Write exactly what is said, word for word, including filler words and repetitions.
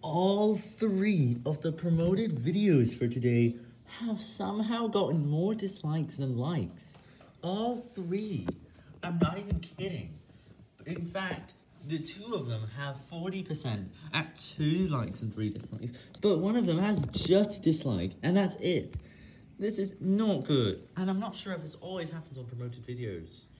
All three of the promoted videos for today have somehow gotten more dislikes than likes. All three. I'm not even kidding. In fact, the two of them have forty percent at two likes and three dislikes, but one of them has just dislike, and that's it. This is not good, and I'm not sure if this always happens on promoted videos.